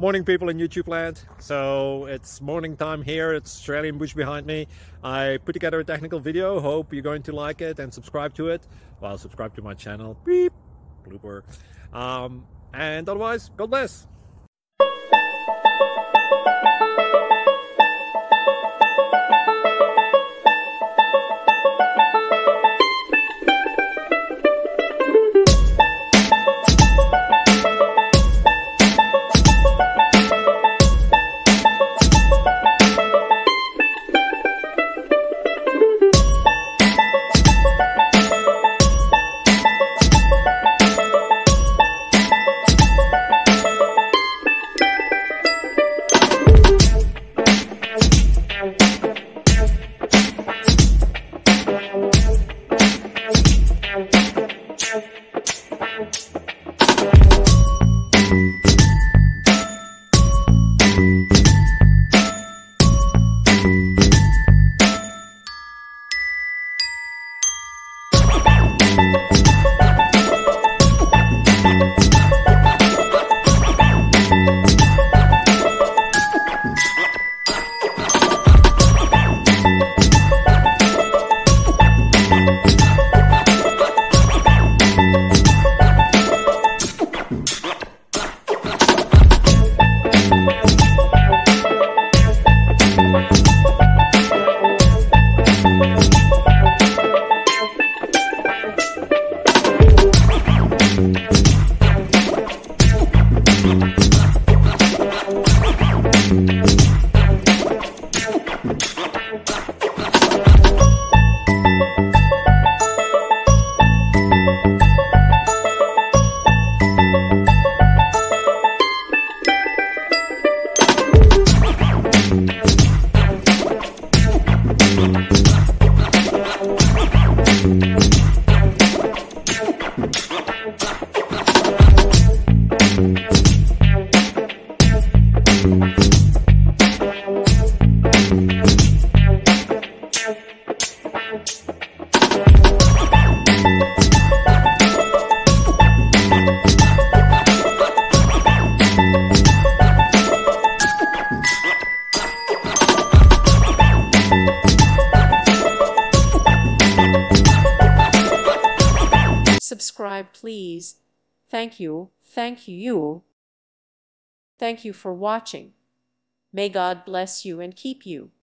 Morning, people in YouTube land. So it's morning time here. It's Australian bush behind me. I put together a technical video. Hope you're going to like it and subscribe to it. Well, subscribe to my channel. Beep. Blooper. And otherwise, God bless. Subscribe, please. Thank you. Thank you. Thank you for watching. May God bless you and keep you.